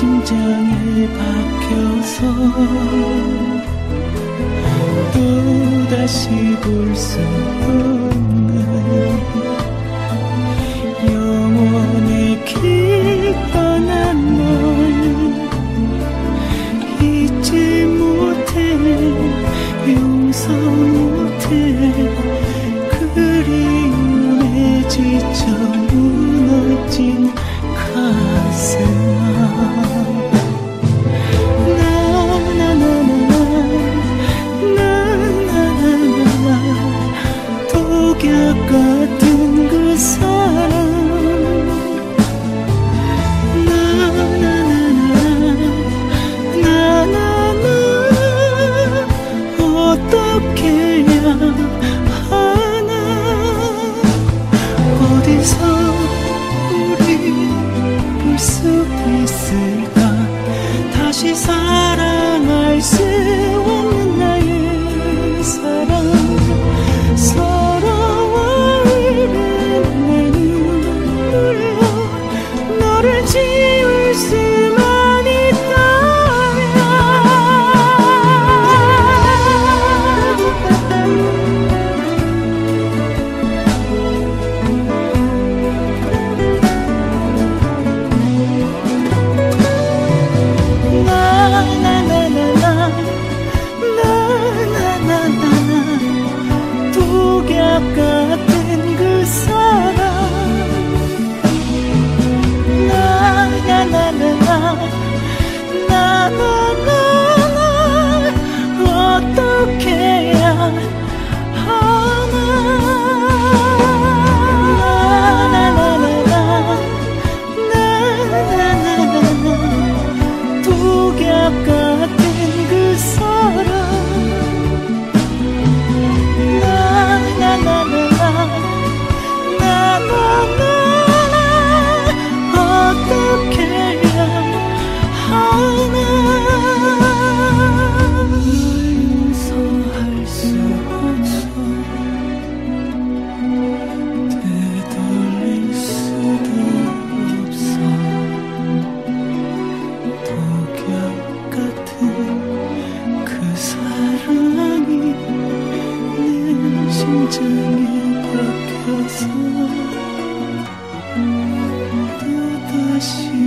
심장에 박혀서 또다시 볼 수 없는 영원의 길 떠난 널 잊지 못해 용서 못해 그리움에 지쳐 무너진 가슴아 독약 같은 그 사랑 어떻게 해야 하나 어디서 우리 볼 수 있을까 다시 사랑할 수 없는 나의 사랑 서러워 흐르는 내 눈물로 너를 지울 수만 있다면 독약 같은 그 사랑 어떻게 해야 하나 독약 같은 그 사랑 어떻게 해야 하나 널 용서할 수 없어 되돌릴 수도 없어 독약 같은 그 사랑이 내 심장에 박혀서 또다시